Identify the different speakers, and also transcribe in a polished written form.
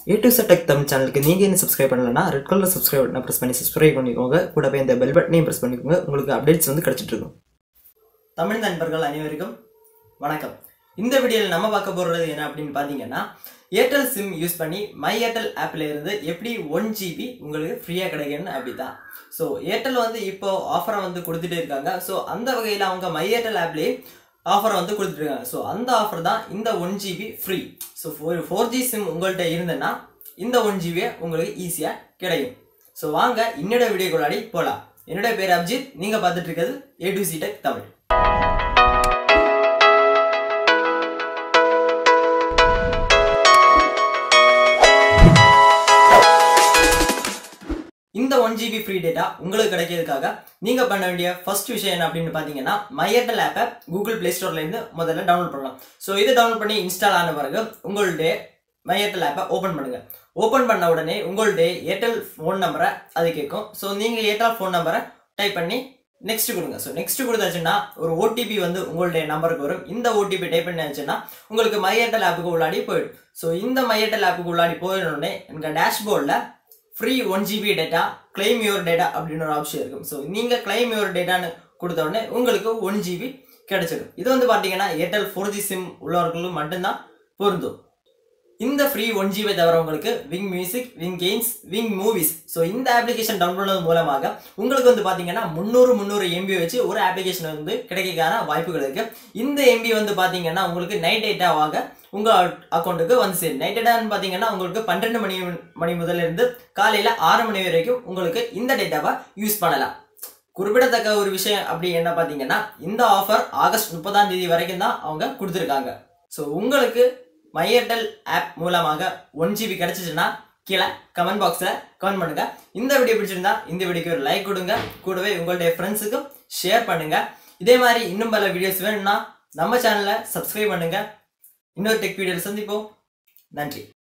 Speaker 1: A to Z Tech Tamil சேனலுக்கு நீங்க என்ன சப்ஸ்கிரைப் பண்ணலனா ரெட் கலர் சப்ஸ்கிரைப் பட்டனை பிரஸ் பண்ணி சப்ஸ்கிரைப் பண்ணிக்கோங்க. கூடவே இந்த பெல் பட்டனையும் பிரஸ் பண்ணிக்கோங்க. உங்களுக்கு அப்டேட்ஸ் வந்து கிடைச்சிட்டு இருக்கும். தமிழ் நண்பர்கள் அனைவருக்கும் வணக்கம். இந்த வீடியோல நம்ம பார்க்க போறது என்ன அப்படினு பாத்தீங்கன்னா Airtel SIM யூஸ் பண்ணி My Airtel ஆப்ல இருந்து எப்படி 1GB உங்களுக்கு ஃப்ரீயா கிடைக்கும்னு அப்படிதான். சோ Airtel வந்து இப்போ ஆஃபரை வந்து கொடுத்துட்டே இருக்காங்க. சோ அந்த வகையில அவங்க My Airtel ஆப்லயே ஆஃபர் வந்து கொடுத்துருக்காங்க. சோ அந்த ஆஃபர் தான் இந்த 1GB free. So 4G sim உங்கள்கிட்ட இருந்தனா இந்த 1GB உங்களுக்கு ஈஸியா கிடைக்கும். சோ வாங்க இன்னோட வீடியோக்குள்ளாடி போலாம். என்னோட பேர் அபிஜித், நீங்க பார்த்துட்டு இருக்கிறது A to Z Tech Tamil. இந்த 1GB ஃப்ரீ டேட்டா உங்களுக்கு கிடைக்கிறதுக்காக நீங்க பண்ண வேண்டிய ஃபர்ஸ்ட் விஷயம் என்ன அப்படினு பாத்தீங்கன்னா My Airtel ஆப்பை Google Play Storeல இருந்து முதல்ல டவுன்லோட் பண்ணலாம். சோ இத டவுன்லோட் பண்ணி இன்ஸ்டால் ஆன பிறகு உங்களுடைய My Airtel ஆப்பை ஓபன் பண்ணுங்க. ஓபன் பண்ண உடனே உங்களுடைய Airtel ஃபோன் நம்பரை அது கேட்கும். சோ நீங்க Airtel ஃபோன் நம்பரை டைப் பண்ணி நெக்ஸ்ட் கொடுங்க. சோ நெக்ஸ்ட் கொடுத்தாச்சுன்னா ஒரு OTP வந்து உங்களுடைய நம்பருக்கு வரும். இந்த OTP டைப் பண்ணியாச்சுன்னா உங்களுக்கு My Airtel ஆப்புக்கு உள்ளாடி போய்டும். சோ இந்த My Airtel ஆப்புக்கு உள்ளாடி போயின உடனே உங்க டேஷ்போர்ட்ல free 1GB data claim your data அப்படின ஒரு ஆப்ஷன் இருக்கும். சோ நீங்க claim your data னு கொடுத்த உடனே உங்களுக்கு 1GB கிடைச்சிடும். இது வந்து பாத்தீங்கன்னா Airtel 4G சிம் உள்ளவர்களுக்கு மட்டும் தான் பொருந்தும். இந்த free 1GB தவிர உங்களுக்கு Wing Music, Wing Games, Wing Movies so இந்த அப்ளிகேஷன் டவுன்லோட் பண்ணது மூலமாக உங்களுக்கு வந்து பாத்தீங்கன்னா 300 MB வச்சு ஒரு அப்ளிகேஷன் வந்து கிடைக்கக்கான வாய்ப்புகள் இருக்கு. இந்த MB வந்து பாத்தீங்கன்னா உங்களுக்கு நைட் டேட்டாவாக உங்க அக்கவுண்ட்க்கு வந்து சேரும். நைட் டேட்டான்னு பாத்தீங்கன்னா உங்களுக்கு 12 மணி முதல்ல இருந்து காலையில 6 மணி வரைக்கும் உங்களுக்கு இந்த டேட்டாவை யூஸ் பண்ணலாம். குறிப்பிடத்தக்க ஒரு விஷயம் அப்படி என்ன பாத்தீங்கன்னா இந்த ஆஃபர் ஆகஸ்ட் 30ஆம் தேதி வரைக்கும் தான் அவங்க கொடுத்திருக்காங்க. சோ உங்களுக்கு My Airtel ஆப் மூலமாக 1GB கிடைச்சிச்சுன்னா கீழே கமெண்ட் பாக்ஸ்ல கமெண்ட் பண்ணுங்க. இந்த வீடியோ பிடிச்சிருந்தா இந்த வீடியோக்கு ஒரு லைக் கொடுங்க. கூடவே உங்களுடைய ஃப்ரெண்ட்ஸுக்கும் ஷேர் பண்ணுங்க. இதே மாதிரி இன்னும் பல வீடியோஸ் வேணும்னா நம்ம சேனலை சப்ஸ்கிரைப் பண்ணுங்க. இன்னொரு டெக் வீடியோல சந்திப்போம். நன்றி.